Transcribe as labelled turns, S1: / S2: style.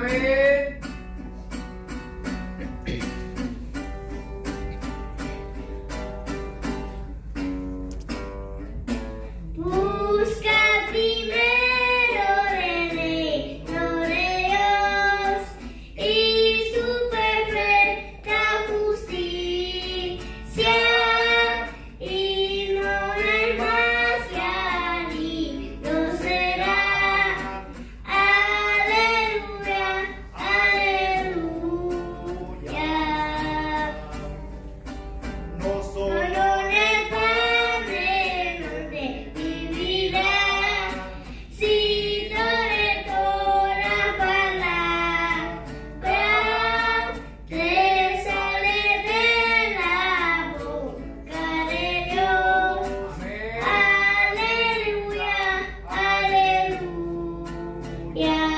S1: Amén.
S2: Busca primero el reino de Dios y su perfecta justicia, y no hay más que allí no será. Aleluya, aleluya.
S1: No solo
S2: Solo en el Padre donde vivirá, cito de toda la palabra que sale de la boca de Dios.
S1: amén.
S2: Aleluya, aleluya.